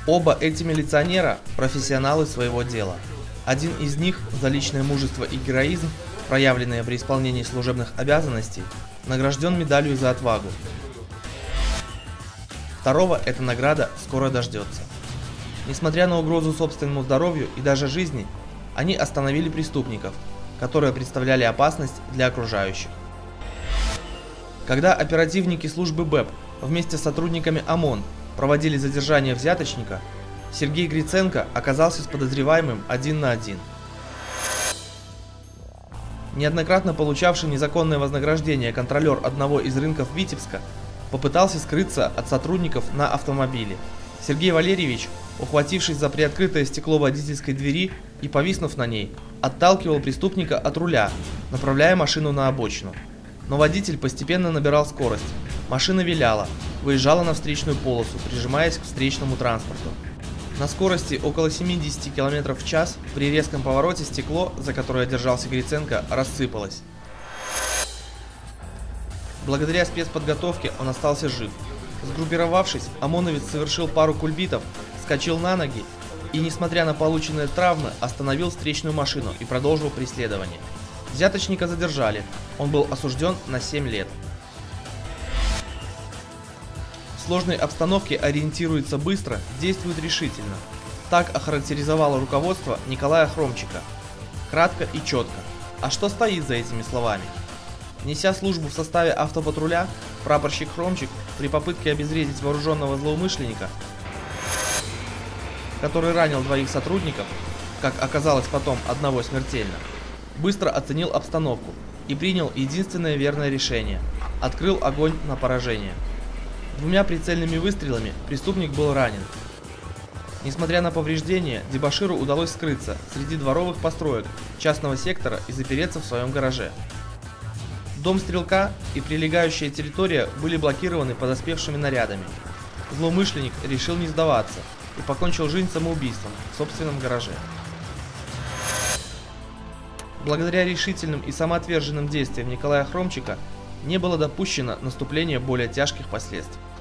Оба эти милиционера – профессионалы своего дела. Один из них за личное мужество и героизм, проявленные при исполнении служебных обязанностей, награжден медалью за отвагу. Второго эта награда скоро дождется. Несмотря на угрозу собственному здоровью и даже жизни, они остановили преступников, которые представляли опасность для окружающих. Когда оперативники службы БЭП вместе с сотрудниками ОМОН проводили задержание взяточника, Сергей Гриценко оказался с подозреваемым один на один. Неоднократно получавший незаконное вознаграждение контролер одного из рынков Витебска попытался скрыться от сотрудников на автомобиле. Сергей Валерьевич, ухватившись за приоткрытое стекло водительской двери и повиснув на ней, отталкивал преступника от руля, направляя машину на обочину. Но водитель постепенно набирал скорость. Машина виляла, выезжала на встречную полосу, прижимаясь к встречному транспорту. На скорости около 70 км в час при резком повороте стекло, за которое держался Гриценко, рассыпалось. Благодаря спецподготовке он остался жив. Сгруппировавшись, ОМОНовец совершил пару кульбитов, вскочил на ноги и, несмотря на полученные травмы, остановил встречную машину и продолжил преследование. Взяточника задержали, он был осужден на 7 лет. В сложной обстановке ориентируется быстро, действует решительно. Так охарактеризовало руководство Николая Хромчика. Кратко и четко. А что стоит за этими словами? Неся службу в составе автопатруля, прапорщик Хромчик при попытке обезвредить вооруженного злоумышленника, который ранил двоих сотрудников, как оказалось потом одного смертельно, быстро оценил обстановку и принял единственное верное решение – открыл огонь на поражение. Двумя прицельными выстрелами преступник был ранен. Несмотря на повреждения, дебоширу удалось скрыться среди дворовых построек частного сектора и запереться в своем гараже. Дом стрелка и прилегающая территория были блокированы подоспевшими нарядами. Злоумышленник решил не сдаваться и покончил жизнь самоубийством в собственном гараже. Благодаря решительным и самоотверженным действиям Николая Хромчика не было допущено наступления более тяжких последствий.